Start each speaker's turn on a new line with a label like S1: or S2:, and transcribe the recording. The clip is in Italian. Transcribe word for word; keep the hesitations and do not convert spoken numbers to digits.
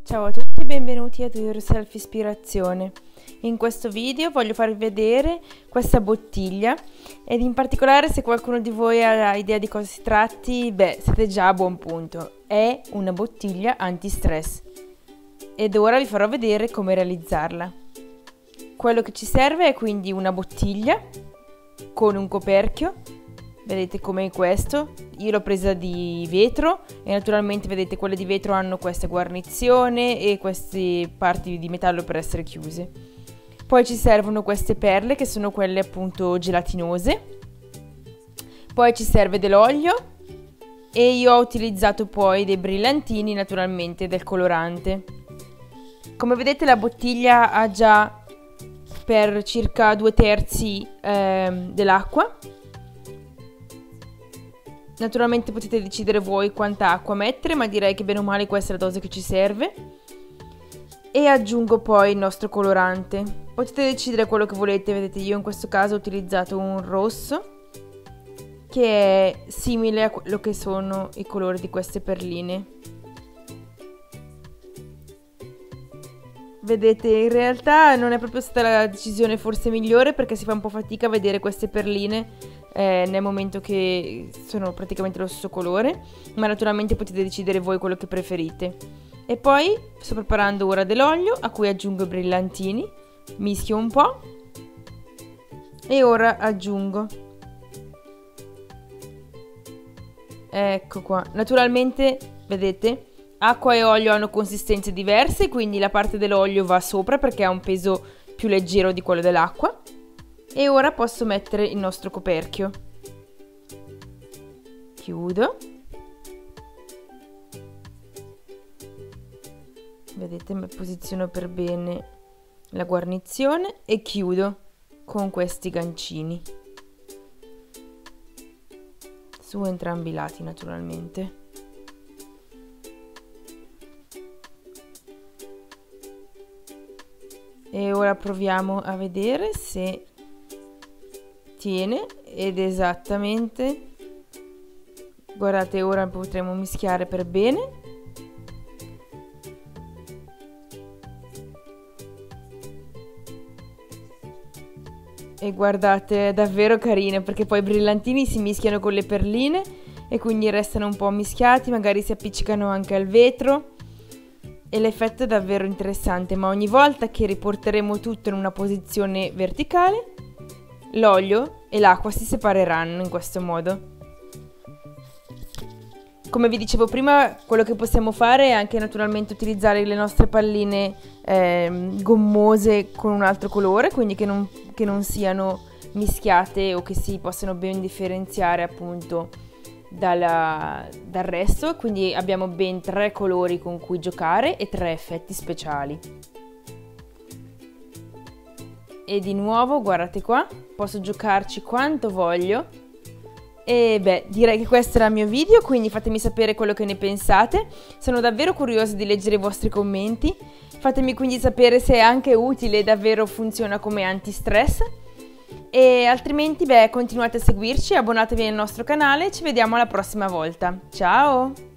S1: Ciao a tutti e benvenuti a Do Yourself Ispirazione. In questo video voglio farvi vedere questa bottiglia ed in particolare, se qualcuno di voi ha idea di cosa si tratti, beh, siete già a buon punto. È una bottiglia anti-stress ed ora vi farò vedere come realizzarla. Quello che ci serve è quindi una bottiglia con un coperchio, vedete come questo. Io l'ho presa di vetro e naturalmente vedete quelle di vetro hanno questa guarnizione e queste parti di metallo per essere chiuse. Poi ci servono queste perle che sono quelle appunto gelatinose. Poi ci serve dell'olio e io ho utilizzato poi dei brillantini, naturalmente del colorante. Come vedete la bottiglia ha già per circa due terzi eh, dell'acqua. Naturalmente potete decidere voi quanta acqua mettere, ma direi che bene o male questa è la dose che ci serve. E aggiungo poi il nostro colorante. Potete decidere quello che volete, vedete io in questo caso ho utilizzato un rosso che è simile a quello che sono i colori di queste perline. Vedete, in realtà non è proprio stata la decisione forse migliore, perché si fa un po' fatica a vedere queste perline Eh, nel momento che sono praticamente lo stesso colore, ma naturalmente potete decidere voi quello che preferite. E poi sto preparando ora dell'olio a cui aggiungo i brillantini, mischio un po' e ora aggiungo, ecco qua. Naturalmente vedete acqua e olio hanno consistenze diverse, quindi la parte dell'olio va sopra perché ha un peso più leggero di quello dell'acqua. E ora posso mettere il nostro coperchio. Chiudo. Vedete, mi posiziono per bene la guarnizione e chiudo con questi gancini. Su entrambi i lati, naturalmente. E ora proviamo a vedere se tiene, ed esattamente, guardate, ora potremo mischiare per bene. E guardate, è davvero carino perché poi i brillantini si mischiano con le perline e quindi restano un po' mischiati, magari si appiccicano anche al vetro e l'effetto è davvero interessante. Ma ogni volta che riporteremo tutto in una posizione verticale, l'olio e l'acqua si separeranno in questo modo. Come vi dicevo prima, quello che possiamo fare è anche naturalmente utilizzare le nostre palline eh, gommose con un altro colore, quindi che non, che non siano mischiate o che si possano ben differenziare appunto dalla, dal resto. Quindi abbiamo ben tre colori con cui giocare e tre effetti speciali. E di nuovo, guardate qua, posso giocarci quanto voglio. E beh, direi che questo era il mio video, quindi fatemi sapere quello che ne pensate. Sono davvero curiosa di leggere i vostri commenti. Fatemi quindi sapere se è anche utile e davvero funziona come anti-stress. E altrimenti, beh, continuate a seguirci, abbonatevi al nostro canale e ci vediamo alla prossima volta. Ciao!